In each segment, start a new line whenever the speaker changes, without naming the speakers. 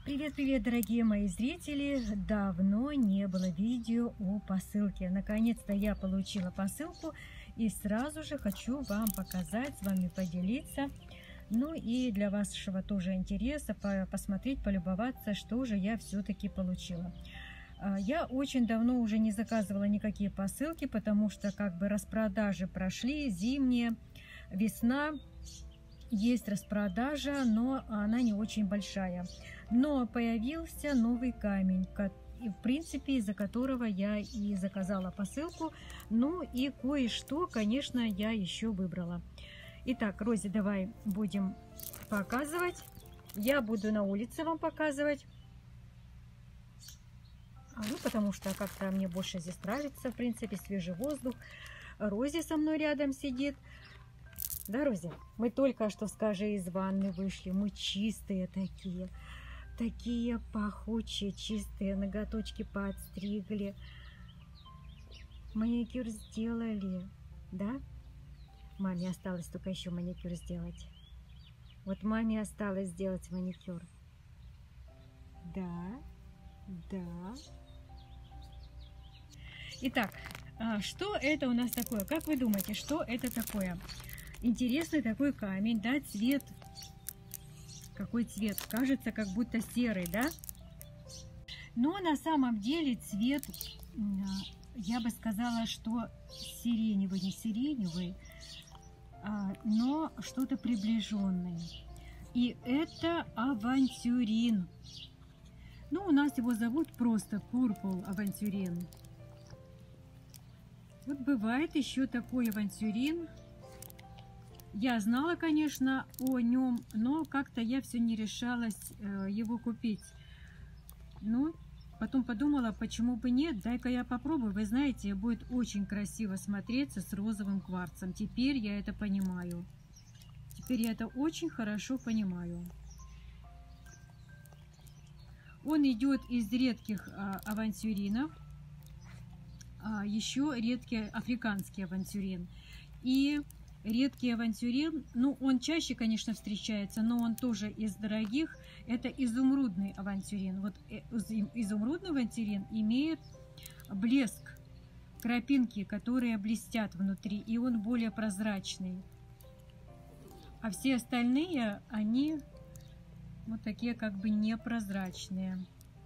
Привет, дорогие мои зрители! Давно не было видео о посылке. Наконец-то я получила посылку и сразу же хочу вам показать, с вами поделиться. Ну и для вашего тоже интереса посмотреть, полюбоваться, что же я все-таки получила. Я очень давно уже не заказывала никакие посылки, потому что как бы распродажи прошли, зимняя, весна. Есть распродажа, но она не очень большая. Но появился новый камень, в принципе, из-за которого я и заказала посылку. Ну и кое-что, конечно, я еще выбрала. Итак, Рози, давай будем показывать. Я буду на улице вам показывать. Ну, потому что как-то мне больше здесь нравится, в принципе, свежий воздух. Рози со мной рядом сидит. Да, Рози? Мы только что, скажи, из ванны вышли. Мы чистые такие. Такие пахучие, чистые. Ноготочки подстригли. Маникюр сделали. Да? Маме осталось только еще маникюр сделать. Вот маме осталось сделать маникюр. Да. Да. Итак, что это у нас такое? Как вы думаете, что это такое? Интересный такой камень, да, цвет. Какой цвет? Кажется, как будто серый, да? Но на самом деле цвет, я бы сказала, что сиреневый, не сиреневый, но что-то приближенное. И это авантюрин. Ну, у нас его зовут просто Purple авантюрин. Вот бывает еще такой авантюрин. Я знала, конечно, о нем, но как-то я все не решалась его купить. Ну, потом подумала, почему бы нет, дай-ка я попробую. Вы знаете, будет очень красиво смотреться с розовым кварцем. Теперь я это понимаю. Теперь я это очень хорошо понимаю. Он идет из редких авантюринов. Еще редкий африканский авантюрин. И редкий авантюрин, ну, он чаще, конечно, встречается, но он тоже из дорогих. Это изумрудный авантюрин. Вот изумрудный авантюрин имеет блеск, крапинки, которые блестят внутри, и он более прозрачный. А все остальные, они вот такие как бы непрозрачные.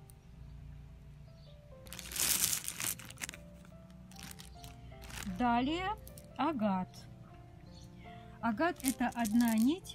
Далее агат. Агат – это одна нить.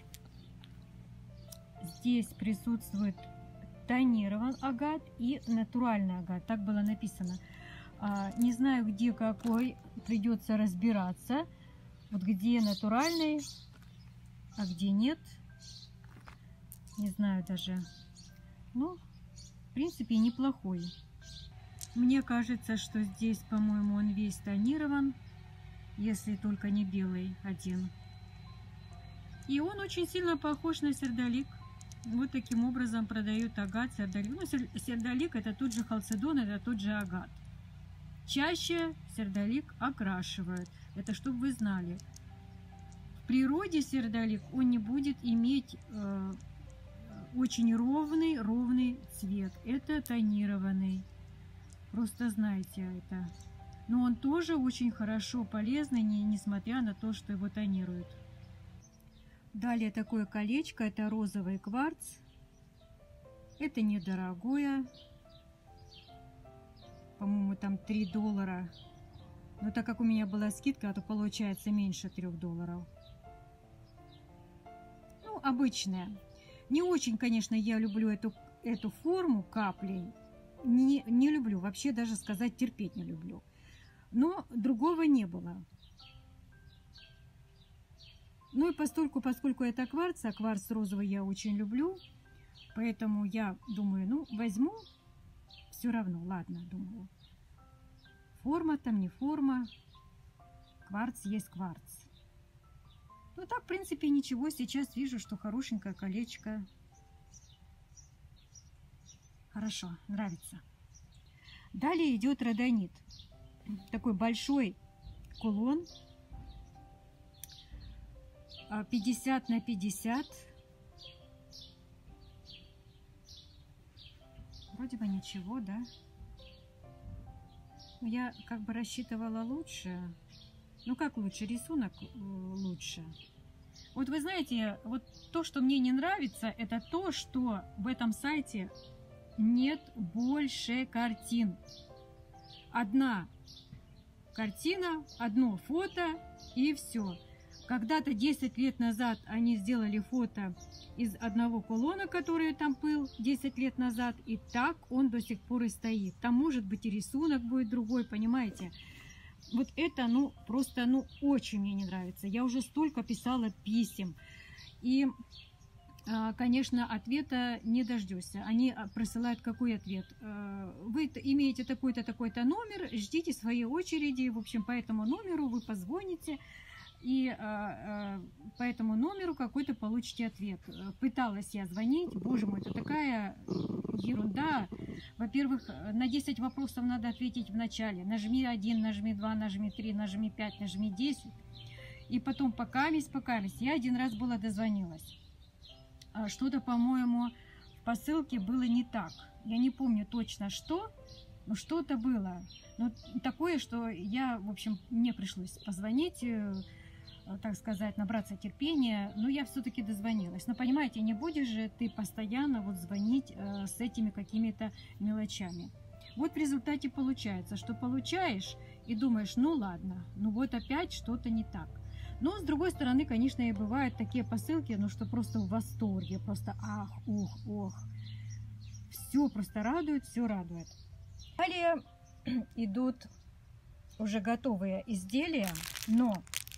Здесь присутствует тонирован агат и натуральный агат. Так было написано. Не знаю, где какой, придется разбираться. Вот где натуральный, а где нет. Не знаю даже. Ну, в принципе, неплохой. Мне кажется, что здесь, по-моему, он весь тонирован. Если только не белый один. И он очень сильно похож на сердолик. Вот таким образом продают агат, сердолик. Ну, сердолик это тот же халцедон, это тот же агат. Чаще сердолик окрашивают. Это чтобы вы знали. В природе сердолик он не будет иметь очень ровный цвет. Это тонированный. Просто знайте это. Но он тоже очень хорошо полезный, несмотря на то, что его тонируют. Далее такое колечко, это розовый кварц. Это недорогое. По-моему, там $3. Но так как у меня была скидка, то получается меньше $3. Ну, обычная. Не очень, конечно, я люблю эту форму каплей. Не люблю, вообще даже сказать терпеть не люблю. Но другого не было. Ну и поскольку это кварц, а кварц розовый я очень люблю, поэтому я думаю, ну, возьму, все равно, ладно, думаю. Форма там не форма, кварц есть кварц. Ну так, в принципе, ничего, сейчас вижу, что хорошенькое колечко. Хорошо, нравится. Далее идет родонит. Такой большой кулон. 50 на 50. Вроде бы ничего, да? Я как бы рассчитывала лучше. Ну как лучше? Рисунок лучше. Вот вы знаете, вот то, что мне не нравится, это то, что в этом сайте нет больше картин. Одна картина, одно фото и все. Когда-то 10 лет назад они сделали фото из одного кулона, который там был 10 лет назад, и так он до сих пор и стоит. Там может быть и рисунок будет другой, понимаете? Вот это, ну, просто, ну, очень мне не нравится. Я уже столько писала писем. И, конечно, ответа не дождешься. Они присылают какой ответ? Вы имеете такой-то, такой-то номер, ждите своей очереди. В общем, по этому номеру вы позвоните. И по этому номеру какой-то получите ответ. Пыталась я звонить. Боже мой, это такая ерунда. Во-первых, на 10 вопросов надо ответить в начале. Нажми 1, нажми 2, нажми 3, нажми 5, нажми 10. И потом покамись. Я один раз была дозвонилась. Что-то, по-моему, в посылке было не так. Я не помню точно что, но что-то было. Но такое, что я, в общем, мне пришлось позвонить, так сказать, набраться терпения, но я все-таки дозвонилась. Но понимаете, не будешь же ты постоянно вот звонить с этими какими-то мелочами. Вот в результате получается, что получаешь и думаешь, ну ладно, ну вот опять что-то не так. Но с другой стороны, конечно, и бывают такие посылки, ну что просто в восторге, просто ах, ух, ох. Все просто радует, все радует. Далее идут уже готовые изделия, но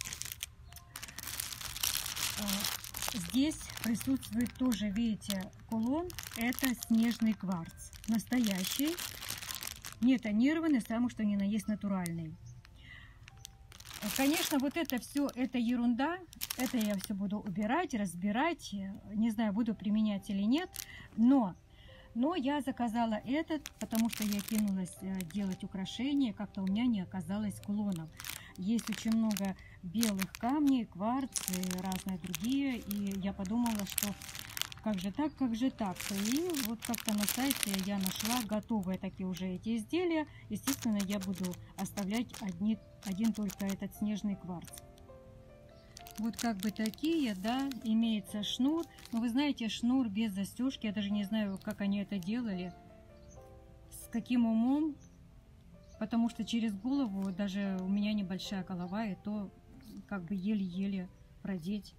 здесь присутствует тоже, видите, кулон. Это снежный кварц. Настоящий, не тонированный, самый что ни на есть натуральный. Конечно, вот это все, это ерунда. Это я все буду убирать, разбирать. Не знаю, буду применять или нет. Но я заказала этот, потому что я кинулась делать украшения. Как-то у меня не оказалось кулонов. Есть очень много белых камней, кварц и разные другие. И я подумала, что как же так, как же так. И вот как-то на сайте я нашла готовые такие уже эти изделия. Естественно, я буду оставлять один только этот снежный кварц. Вот как бы такие, да, имеется шнур. Но вы знаете, шнур без застежки. Я даже не знаю, как они это делали. С каким умом. Потому что через голову, даже у меня небольшая голова, и то как бы еле-еле продеть.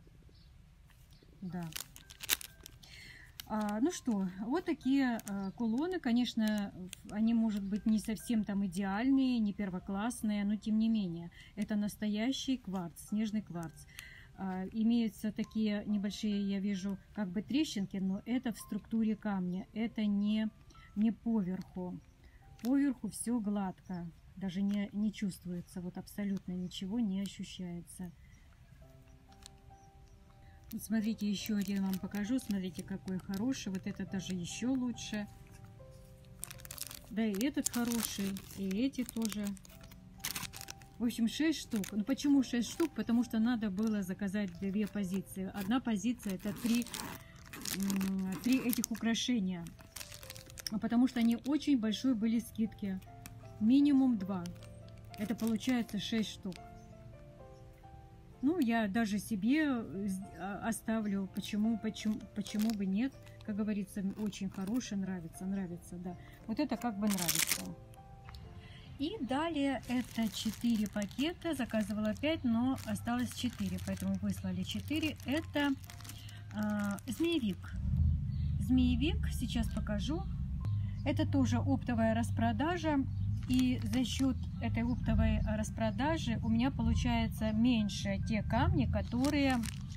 Да. Ну что, вот такие кулоны. Конечно, они, может быть, не совсем там идеальные, не первоклассные, но тем не менее. Это настоящий кварц, снежный кварц. Имеются такие небольшие, я вижу, как бы трещинки, но это в структуре камня. Это не поверху. Поверху все гладко, даже не чувствуется, вот абсолютно ничего не ощущается. Вот смотрите, еще один вам покажу, смотрите, какой хороший, вот это даже еще лучше. Да и этот хороший, и эти тоже. В общем, 6 штук. Ну почему 6 штук? Потому что надо было заказать 2 позиции. Одна позиция это 3 этих украшения. Потому что они очень большой были скидки. Минимум 2. Это получается 6 штук. Ну, я даже себе оставлю. Почему бы нет? Как говорится, очень хороший, нравится, да. Вот это как бы нравится. И далее это 4 пакета. Заказывала 5, но осталось 4. Поэтому выслали 4. Это змеевик. Змеевик, сейчас покажу. Это тоже оптовая распродажа, и за счет этой оптовой распродажи у меня получается меньше те камни, которые,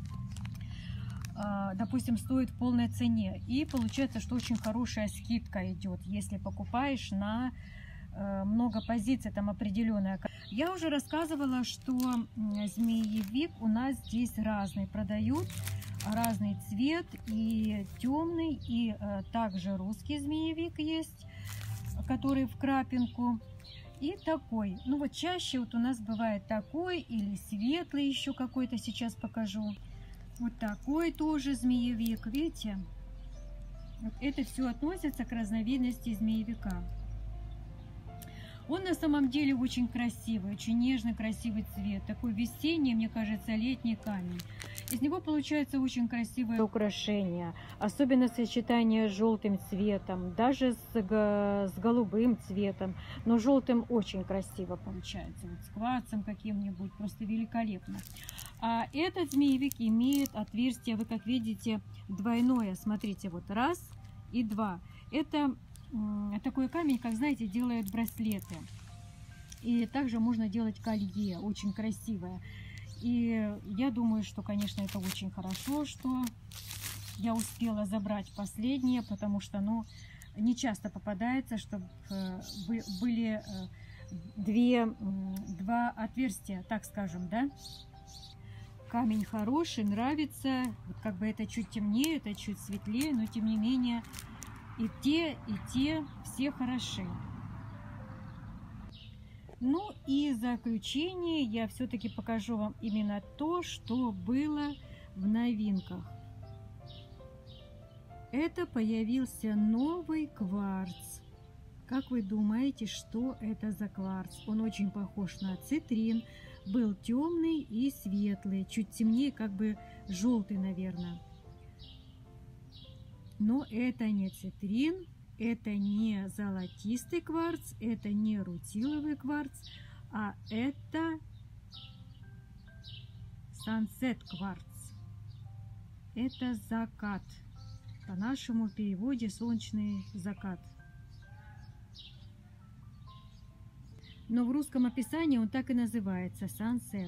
допустим, стоят в полной цене. И получается, что очень хорошая скидка идет, если покупаешь на много позиций, там определенная. Я уже рассказывала, что змеевик у нас здесь разный продают. Разный цвет, и темный, и также русский змеевик есть, который в крапинку, и такой. Ну вот чаще вот у нас бывает такой, или светлый еще какой-то, сейчас покажу. Вот такой тоже змеевик, видите? Вот это все относится к разновидности змеевика. Он на самом деле очень красивый, очень нежный, красивый цвет. Такой весенний, мне кажется, летний камень. Из него получается очень красивое украшение. Особенно сочетание с желтым цветом, даже с голубым цветом. Но желтым очень красиво получается. Вот с кварцем каким-нибудь, просто великолепно. А этот змеевик имеет отверстие, вы как видите, двойное. Смотрите, вот раз и два. Это такой камень, как знаете, делают браслеты. И также можно делать колье, очень красивое. И я думаю, что, конечно, это очень хорошо, что я успела забрать последнее, потому что, ну, не часто попадается, чтобы были два отверстия, так скажем, да. Камень хороший, нравится. Вот как бы это чуть темнее, это чуть светлее, но тем не менее и те все хороши. Ну и в заключение я все-таки покажу вам именно то, что было в новинках. Это появился новый кварц. Как вы думаете, что это за кварц? Он очень похож на цитрин. Был темный и светлый, чуть темнее, как бы желтый, наверное. Но это не цитрин, это не золотистый кварц, это не рутиловый кварц, а это Sunset кварц. Это закат. По нашему переводе солнечный закат. Но в русском описании он так и называется Sunset.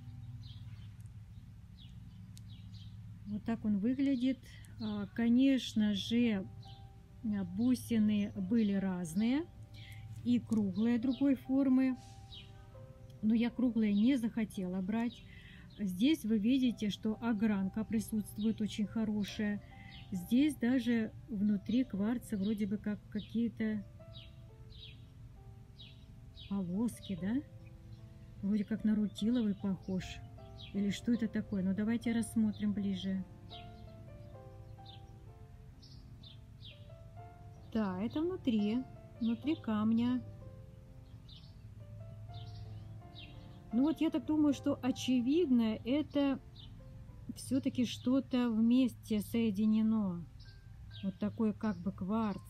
Вот так он выглядит. Конечно же, бусины были разные и круглые другой формы, но я круглые не захотела брать. Здесь вы видите, что огранка присутствует очень хорошая. Здесь даже внутри кварца вроде бы как какие-то полоски, да? Вроде как на рутиловый похож. Или что это такое? Ну давайте рассмотрим ближе. Да, это внутри камня. Ну вот я так думаю, что очевидно, это все-таки что-то вместе соединено. Вот такой как бы кварц.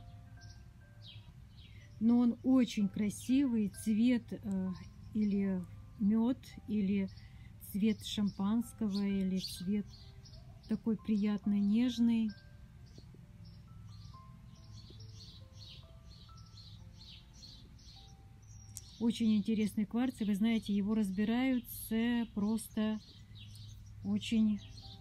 Но он очень красивый, цвет или мед, или цвет шампанского, или цвет такой приятно нежный. Очень интересный кварц, и вы знаете, его разбирают просто очень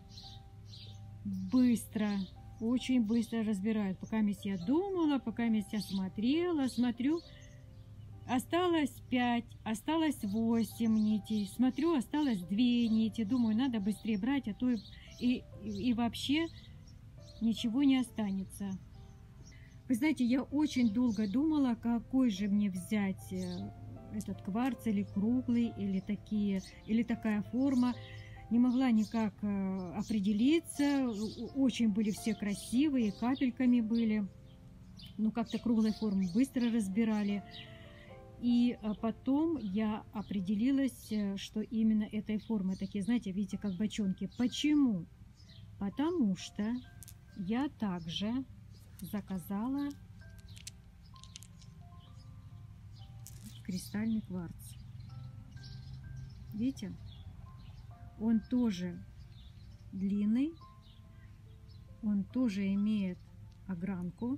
быстро разбирают. Пока я думала, пока я смотрела, смотрю, осталось 5, осталось 8 нитей, смотрю, осталось 2 нити, думаю, надо быстрее брать, а то и вообще ничего не останется. Вы знаете, я очень долго думала, какой же мне взять этот кварц, или круглый, или такая форма. Не могла никак определиться. Очень были все красивые, капельками были. Ну, как-то круглой формы быстро разбирали. И потом я определилась, что именно этой формы такие, знаете, видите, как бочонки. Почему? Потому что я также заказала кристальный кварц. Видите? Он тоже длинный, он тоже имеет огранку.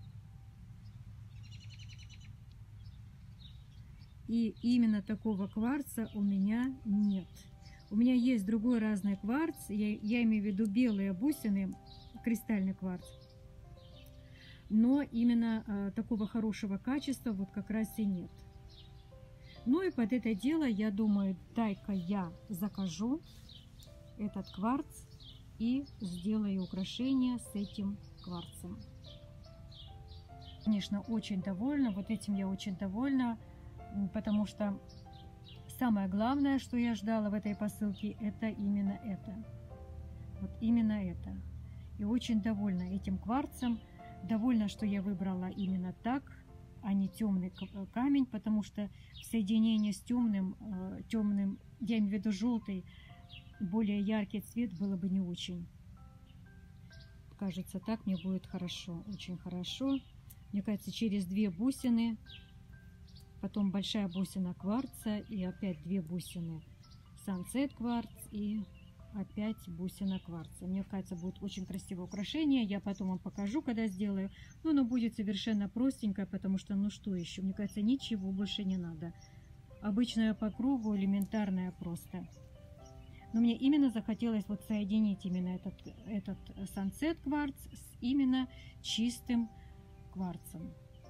И именно такого кварца у меня нет. У меня есть другой разный кварц, я имею в виду белые бусины, кристальный кварц. Но именно такого хорошего качества вот как раз и нет. Ну и под это дело, я думаю, дай-ка я закажу этот кварц и сделаю украшение с этим кварцем. Конечно, очень довольна, вот этим я очень довольна, потому что самое главное, что я ждала в этой посылке, это именно это. Вот именно это. И очень довольна этим кварцем. Довольна, что я выбрала именно так, а не темный камень, потому что в соединении с темным, я имею в виду желтый, более яркий цвет было бы не очень. Кажется, так мне будет хорошо, очень хорошо. Мне кажется, через 2 бусины, потом большая бусина кварца и опять 2 бусины Sunset кварц и опять бусина кварца. Мне кажется, будет очень красивое украшение. Я потом вам покажу, когда сделаю. Но оно будет совершенно простенькое, потому что, ну что еще? Мне кажется, ничего больше не надо. Обычная по кругу, элементарная просто. Но мне именно захотелось вот соединить именно этот Sunset кварц с именно чистым кварцем.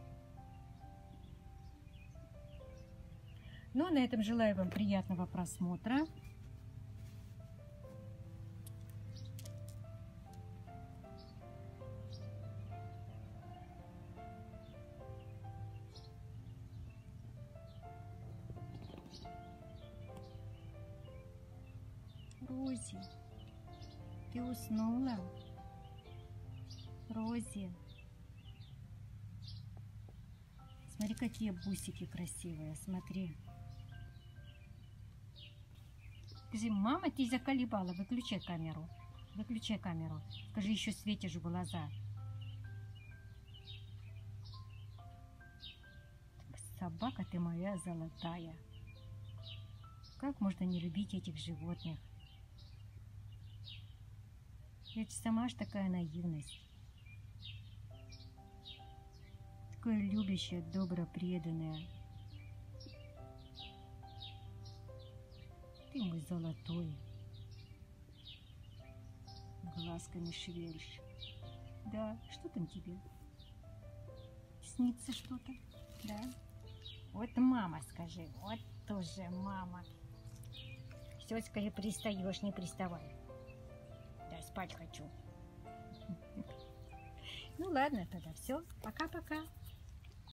Ну, а на этом желаю вам приятного просмотра. Рози, ты уснула? Рози. Смотри, какие бусики красивые, смотри. Скажи, мама, ты заколебала, выключай камеру. Выключай камеру. Скажи, еще светишь в глаза. Собака ты моя золотая. Как можно не любить этих животных? Ведь сама ж такая наивность. Такое любящее, добро преданное. Ты мой золотой. Глазками шевелишь. Да, что там тебе? Снится что-то? Да? Вот мама, скажи. Вот тоже мама. Все, скажи, пристаешь, не приставай. Да, спать хочу. Ну ладно, тогда все. Пока-пока.